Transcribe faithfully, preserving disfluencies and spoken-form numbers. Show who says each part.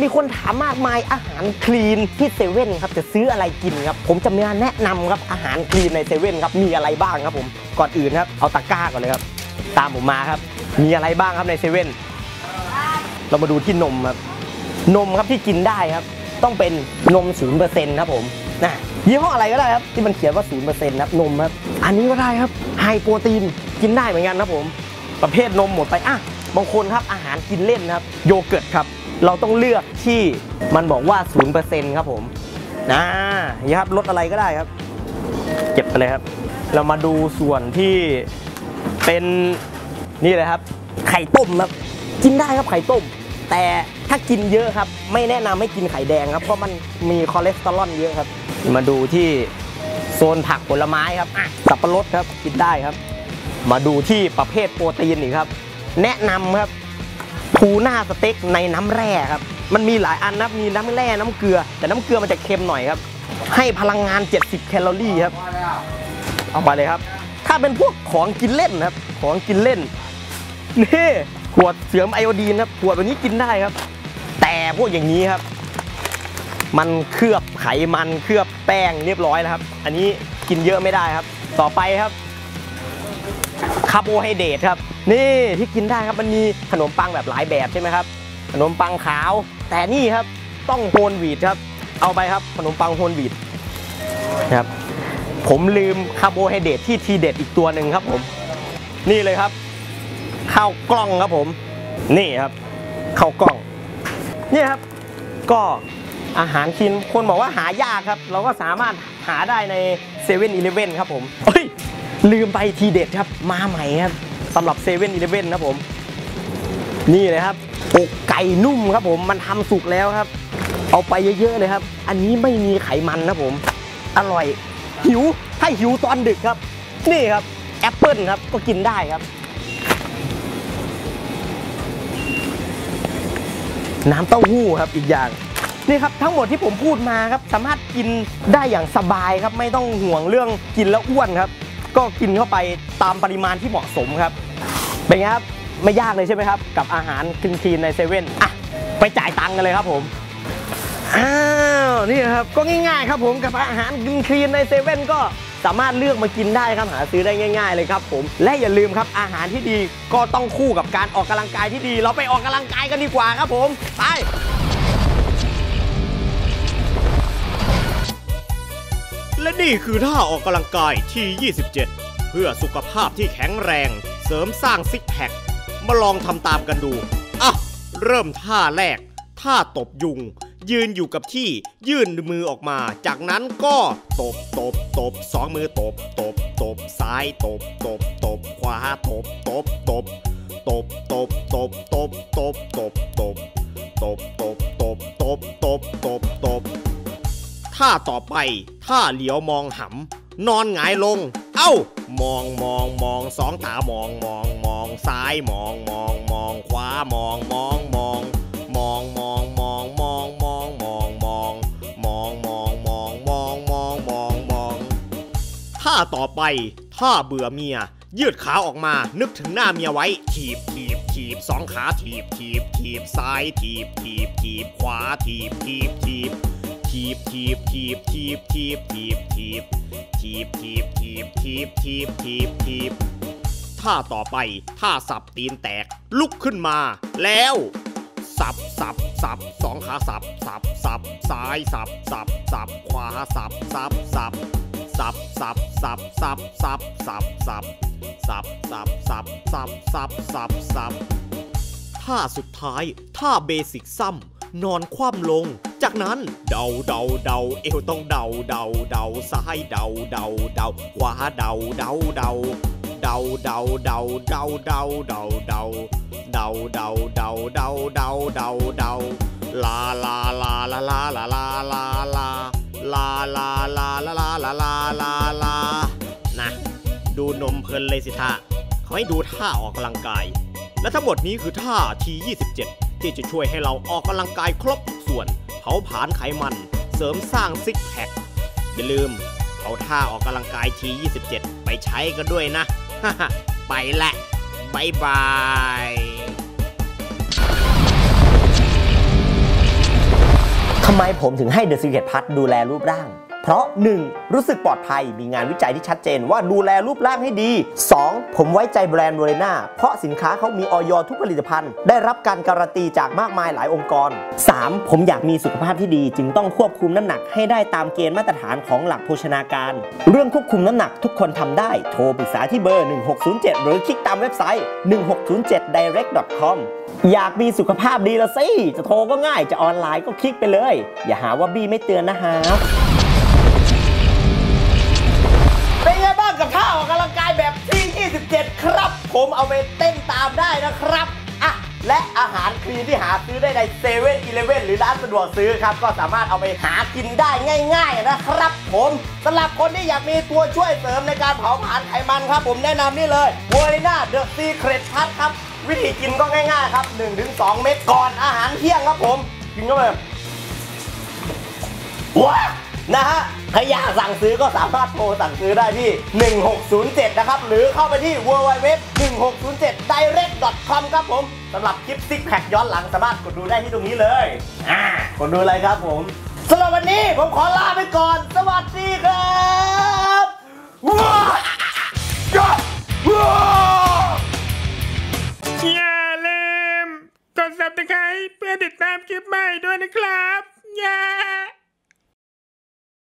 Speaker 1: มีคนถามมากมายอาหารคลีนที่เซเว่นครับจะซื้ออะไรกินครับผมจะมาแนะนำครับอาหารคลีนในเซเว่นครับมีอะไรบ้างครับผมก่อนอื่นครับเอาตะกร้าก่อนเลยครับตามผมมาครับมีอะไรบ้างครับในเซเว่นเรามาดูที่นมครับนมครับที่กินได้ครับต้องเป็นนม ศูนย์เปอร์เซ็นต์ ครับผมนะยี่ห้ออะไรก็ได้ครับที่มันเขียนว่า ศูนย์เปอร์เซ็นต์ ครับนมครับอันนี้ก็ได้ครับไฮโปรตีนกินได้เหมือนกันครับผมประเภทนมหมดไปอ่ะบางคนครับอาหารกินเล่นครับโยเกิร์ตครับเราต้องเลือกที่มันบอกว่า ศูนย์เปอร์เซ็นต์ ครับผมนะนี่ครับรสอะไรก็ได้ครับเก็บไปเลยครับเรามาดูส่วนที่เป็นนี่เลยครับไข่ต้มครับกินได้ครับไข่ต้มแต่ถ้ากินเยอะครับไม่แนะนำให้กินไข่แดงครับเพราะมันมีคอเลสเตอรอลเยอะครับมาดูที่โซนผักผลไม้ครับสับปะรดครับกินได้ครับมาดูที่ประเภทโปรตีนอีกครับแนะนำครับทูน่าสเต็กในน้ำแร่ครับมันมีหลายอันนะมีน้ำแร่น้ำเกลือแต่น้ำเกลือมันจะเค็มหน่อยครับให้พลังงานเจ็ดสิบแคลอรี่ครับเอาไปเลยครับถ้าเป็นพวกของกินเล่นครับของกินเล่นนี่ขวดเสริมไอโอดีนครับขวดแบบนี้กินได้ครับแต่พวกอย่างนี้ครับมันเคลือบไขมันเคลือบแป้งเรียบร้อยแล้วครับอันนี้กินเยอะไม่ได้ครับต่อไปครับคาร์โบไฮเดรตครับนี่ที่กินได้ครับมันมีขนมปังแบบหลายแบบใช่ไหมครับขนมปังขาวแต่นี่ครับต้องโฮลวีทครับเอาไปครับขนมปังโฮลวีทครับผมลืมคาร์โบไฮเดรตที่ทีเด็ดอีกตัวหนึ่งครับผมนี่เลยครับข้าวกล้องครับผมนี่ครับข้าวกล้องนี่ครับก็อาหารกินคนบอกว่าหายากครับเราก็สามารถหาได้ในเซเว่นอีเลฟเว่นครับผมเฮ้ยลืมไปทีเด็ดครับมาใหม่ครับสำหรับเซเว่นอีเลฟเว่นครับผมนี่เลยครับอกไก่นุ่มครับผมมันทำสุกแล้วครับเอาไปเยอะๆเลยครับอันนี้ไม่มีไขมันครับผมอร่อยหิวถ้าหิวตอนดึกครับนี่ครับแอปเปิ้ลครับก็กินได้ครับน้ำเต้าหู้ครับอีกอย่างนี่ครับทั้งหมดที่ผมพูดมาครับสามารถกินได้อย่างสบายครับไม่ต้องห่วงเรื่องกินแล้วอ้วนครับก็กินเข้าไปตามปริมาณที่เหมาะสมครับเป็นไงครับไม่ยากเลยใช่ไหมครับกับอาหารคลีนๆในเซเว่นอ่ะไปจ่ายตังค์กันเลยครับผมอ้าวนี่ครับก็ง่ายๆครับผมกับอาหารคลีนๆในเซเว่นก็สามารถเลือกมากินได้ครับหาซื้อได้ง่ายๆเลยครับผมและอย่าลืมครับอาหารที่ดีก็ต้องคู่กับการออกกำลังกายที่ดีเราไปออกกำลังกายกันดีกว่าครับผมไป
Speaker 2: และนี่คือท่าออกกำลังกายที่ยี่สิบเจ็ดเพื่อสุขภาพที่แข็งแรงเสริมสร้างซิกแพคมาลองทำตามกันดูอ่ะเริ่มท่าแรกท่าตบยุงยืนอยู่กับที่ยื่นมือออกมาจากนั้นก็ตบตบตบสองมือตบตบตบซ้ายตบตบตบขวาตบตบตบตบตบตบตบตบตบตบตบตบตบตบตบตบตบท่าต่อไปท่าเหลียวมองหำนอนหงายลงเอ้ามองมองมองสองตามองมองมองซ้ายมองมองมองขวามองมองมองมองมองมองมองมองมองมองมองมองมองมองมองมองมองท่าต่อไปท่าเบื่อเมียยืดขาออกมานึกถึงหน้าเมียไว้ถีบถีบถีบสองขาถีบถีบถีบซ้ายถีบถีบถีบขวาถีบถีบถีบถีบถีบถีบถีบถีบถีบถีบถีบถีบถีบถีบถีบถีบถีบท่าต่อไปท่าสับตีนแตกลุกขึ้นมาแล้วสับสับสับสองขาสับสับสับซ้ายสับสับสับขวาสับสับสับสับสับสับสับสับสับสับสับสับสับสับสับสับสับท่าสุดท้ายท่าเบสิกซ้ำนอนคว่ำลงจากนั้นเดาเดาเดาเอวต้องเดาเดาเดาซ้ายเดาเดาเดาขวาเดาเดาเดาเดาเดาเดาเดาเดาเดาเดาเดาเดาเดาเดาเดาเดาเดาลาลาลาลาลาลาลาลาลาลาลาลาลาลาลาลาลาลานะดูนมเพลินเลยสิท่าเขาให้ดูท่าออกกำลังกายและทั้งหมดนี้คือท่าทียี่สิบเจ็ดที่จะช่วยให้เราออกกำลังกายครบทุกส่วนเผาผลาญไขมันเสริมสร้างซิกแพคอย่าลืมเอาท่าออกกำลังกายทียี่สิบเจ็ดไปใช้กันด้วยนะ ไปแหละบายบาย
Speaker 1: ำไมผมถึงให้ The Secret Plus ดูแลรูปร่างเพราะ หนึ่ง รู้สึกปลอดภัยมีงานวิจัยที่ชัดเจนว่าดูแลรูปร่างให้ดี สอง ผมไว้ใจแบรนด์โมเรน่าเพราะสินค้าเขามีอย.ทุกผลิตภัณฑ์ได้รับการการันตีจากมากมายหลายองค์กร สาม ผมอยากมีสุขภาพที่ดีจึงต้องควบคุมน้ำหนักให้ได้ตามเกณฑ์มาตรฐานของหลักโภชนาการเรื่องควบคุมน้ำหนักทุกคนทำได้โทรปรึกษาที่เบอร์หนึ่งหกศูนย์เจ็ดหรือคลิกตามเว็บไซต์หนึ่งหกศูนย์เจ็ด ไดเรกต์ ดอท คอม อยากมีสุขภาพดีละสิจะโทรก็ง่ายจะออนไลน์ก็คลิกไปเลยอย่าหาว่าบี้ไม่เตือนนะฮะเป็นไงบ้างกับท่าออกกำลังกายแบบที่ ยี่สิบเจ็ด ครับ ผมเอาไปเต้นตามได้นะครับอ่ะและอาหารคลีนที่หาซื้อได้ในเซเว่นอีเลฟเว่นหรือร้านสะดวกซื้อครับก็สามารถเอาไปหากินได้ง่ายๆนะครับผมสำหรับคนที่อยากมีตัวช่วยเสริมในการเผาผลาญไขมันครับผมแนะนำนี่เลยโมเรน่าเดอะซีเครตพัทครับวิธีกินก็ง่ายๆครับ หนึ่งถึงสอง เม็ดก่อนอาหารเที่ยงครับผมกินเข้าไปว้านะฮะใครอยากสั่งซื้อก็สามารถโทรสั่งซื้อได้ที่หนึ่งหกศูนย์เจ็ดนะครับหรือเข้าไปที่ ดับเบิลยู ดับเบิลยู ดับเบิลยู ดอท หนึ่งหกศูนย์เจ็ด ไดเรกต์ ดอท คอม ครับผมสำหรับคลิปซิกแพคย้อนหลังสามารถกดดูได้ที่ตรงนี้เลยอ่ากดดูเลยครับผมสำหรับวันนี้ผมขอลาไปก่อนสวัสดีครับว้าว
Speaker 3: อย่าลืมกด ซับสไครบ์ เพื่อติดตามคลิปใหม่ด้วยนะครับ อย่า